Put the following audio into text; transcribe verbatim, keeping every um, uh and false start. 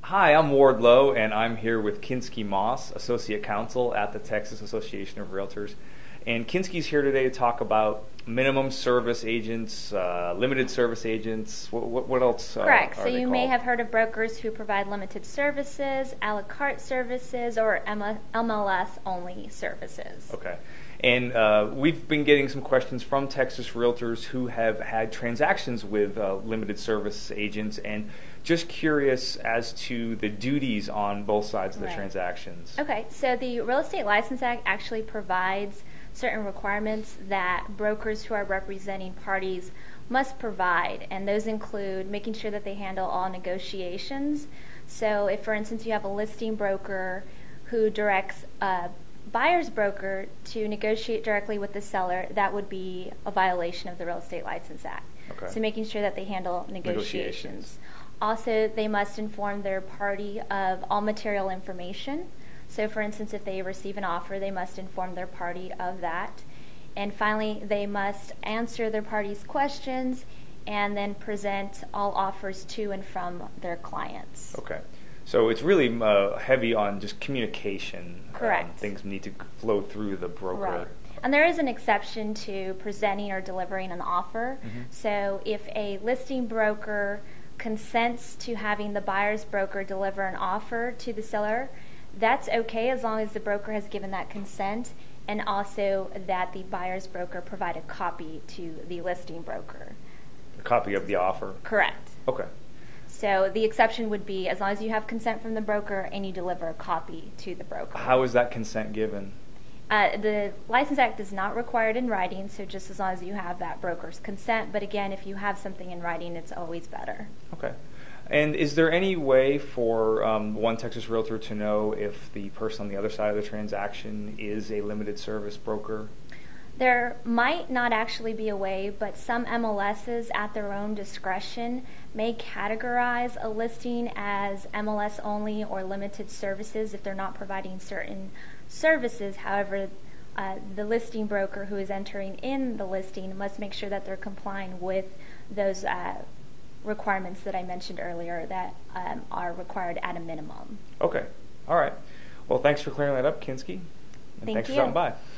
Hi, I'm Ward Lowe, and I'm here with Kinsky Moss, Associate Counsel at the Texas Association of Realtors. And Kinsky's here today to talk about minimum service agents, uh, limited service agents. What, what, what else? Uh, Correct. Are So they you called? may have heard of brokers who provide limited services, a la carte services, or M L S-only services. Okay. And uh, we've been getting some questions from Texas Realtors who have had transactions with uh, limited service agents, and just curious as to the duties on both sides of the Right. transactions. Okay, so the Real Estate License Act actually provides certain requirements that brokers who are representing parties must provide, and those include making sure that they handle all negotiations. So if, for instance, you have a listing broker who directs a buyer's broker to negotiate directly with the seller, that would be a violation of the Real Estate License Act. Okay. So making sure that they handle negotiations. Negotiations. Also, they must inform their party of all material information. So, for instance, if they receive an offer, they must inform their party of that. And finally, they must answer their party's questions and then present all offers to and from their clients. Okay. So it's really uh, heavy on just communication. Correct. Um, things need to flow through the broker. Right. And there is an exception to presenting or delivering an offer. Mm-hmm. So if a listing broker consents to having the buyer's broker deliver an offer to the seller, that's okay as long as the broker has given that consent, and also that the buyer's broker provide a copy to the listing broker. A copy of the offer. Correct. Okay. So the exception would be as long as you have consent from the broker and you deliver a copy to the broker. How is that consent given? Uh, the License Act is not required in writing, so just as long as you have that broker's consent. But again, if you have something in writing, it's always better. Okay. And is there any way for um, one Texas Realtor to know if the person on the other side of the transaction is a limited service broker? There might not actually be a way, but some M L Ss at their own discretion may categorize a listing as M L S only or limited services if they're not providing certain services. However, uh, the listing broker who is entering in the listing must make sure that they're complying with those uh, requirements that I mentioned earlier that um, are required at a minimum. Okay. All right. Well, thanks for clearing that up, Kinsky. And Thank thanks you. for stopping by.